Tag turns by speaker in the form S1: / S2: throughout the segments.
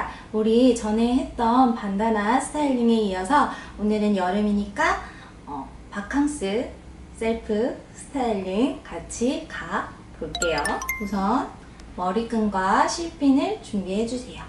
S1: 우리 전에 했던 반다나 스타일링에 이어서 오늘은 여름이니까 바캉스 셀프 스타일링 같이 가 볼게요. 우선 머리끈과 실핀을 준비해 주세요.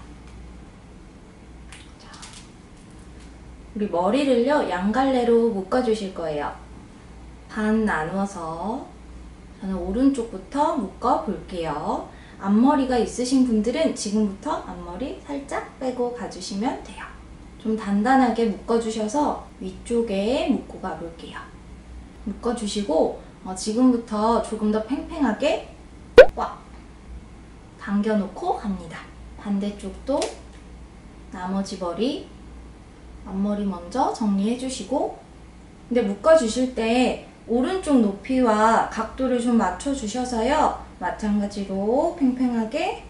S1: 자, 우리 머리를요 양갈래로 묶어 주실 거예요. 반 나누어서 저는 오른쪽부터 묶어 볼게요. 앞머리가 있으신 분들은 지금부터 앞머리 살짝 빼고 가주시면 돼요. 좀 단단하게 묶어주셔서 위쪽에 묶고 가볼게요. 묶어주시고 지금부터 조금 더 팽팽하게 꽉 당겨놓고 갑니다. 반대쪽도 나머지 머리, 앞머리 먼저 정리해주시고, 근데 묶어주실 때 오른쪽 높이와 각도를 좀 맞춰주셔서요. 마찬가지로 팽팽하게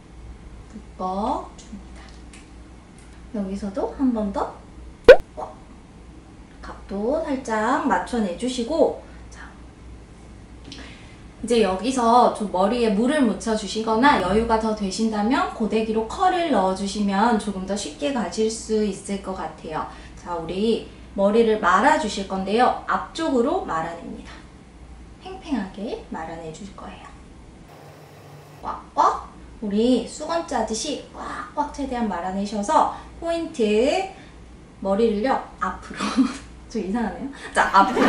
S1: 묶어줍니다. 여기서도 한 번 더 각도 살짝 맞춰내주시고, 자, 이제 여기서 좀 머리에 물을 묻혀주시거나 여유가 더 되신다면 고데기로 컬을 넣어주시면 조금 더 쉽게 가실 수 있을 것 같아요. 자, 우리 머리를 말아주실 건데요. 앞쪽으로 말아냅니다. 팽팽하게 말아내줄 거예요. 꽉꽉! 우리 수건 짜듯이 꽉꽉 최대한 말아내셔서 포인트 머리를요 앞으로 좀 이상하네요. 자, 앞으로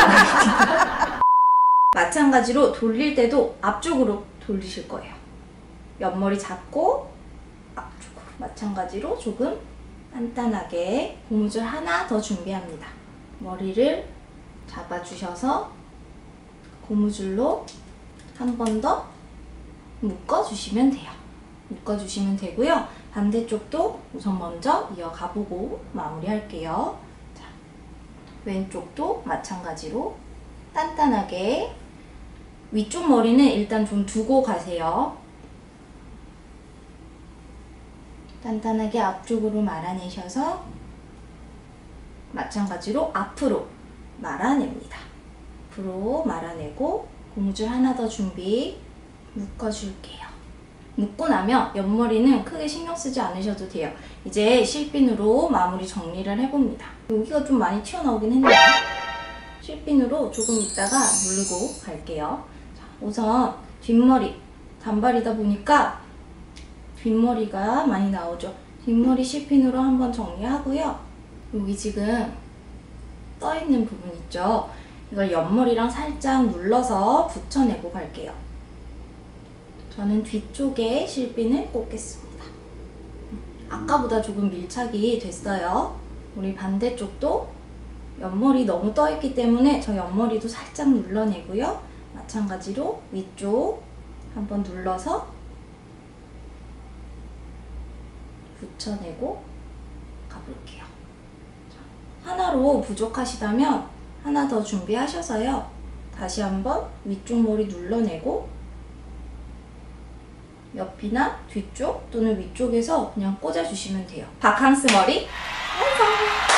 S1: 마찬가지로 돌릴 때도 앞쪽으로 돌리실 거예요. 옆머리 잡고 앞쪽으로 마찬가지로 조금 단단하게 고무줄 하나 더 준비합니다. 머리를 잡아주셔서 고무줄로 한 번 더 묶어주시면 돼요. 묶어주시면 되고요. 반대쪽도 우선 먼저 이어가보고 마무리할게요. 자, 왼쪽도 마찬가지로 단단하게 위쪽 머리는 일단 좀 두고 가세요. 단단하게 앞쪽으로 말아내셔서 마찬가지로 앞으로 말아냅니다. 앞으로 말아내고 고무줄 하나 더 준비 묶어줄게요. 묶고 나면 옆머리는 크게 신경 쓰지 않으셔도 돼요. 이제 실핀으로 마무리 정리를 해봅니다. 여기가 좀 많이 튀어나오긴 했네요. 실핀으로 조금 있다가 누르고 갈게요. 자, 우선 뒷머리 단발이다 보니까 뒷머리가 많이 나오죠. 뒷머리 실핀으로 한번 정리하고요. 여기 지금 떠있는 부분 있죠. 이걸 옆머리랑 살짝 눌러서 붙여내고 갈게요. 저는 뒤쪽에 실핀을 꽂겠습니다. 아까보다 조금 밀착이 됐어요. 우리 반대쪽도 옆머리 너무 떠있기 때문에 저 옆머리도 살짝 눌러내고요. 마찬가지로 위쪽 한번 눌러서 붙여내고 가볼게요. 하나로 부족하시다면 하나 더 준비하셔서요. 다시 한번 위쪽 머리 눌러내고 옆이나 뒤쪽 또는 위쪽에서 그냥 꽂아주시면 돼요. 바캉스 머리 완성!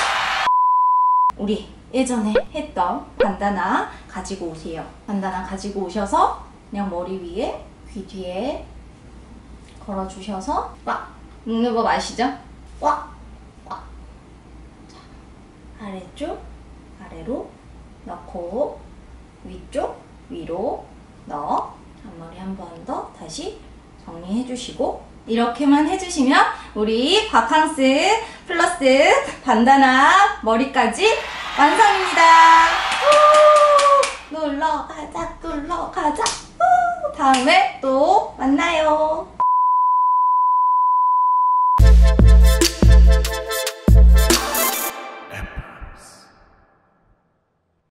S1: 우리 예전에 했던 반다나 가지고 오세요. 반다나 가지고 오셔서 그냥 머리 위에 귀 뒤에 걸어주셔서 꽉! 묶는 법 아시죠? 꽉! 꽉! 자, 아래쪽 아래로 넣고 위쪽 위로 넣어 앞머리 한 번 더 다시 정리해주시고 이렇게만 해주시면 우리 바캉스 플러스 반다나 머리까지 완성입니다. 놀러 가자 놀러 가자. 다음에 또 만나요.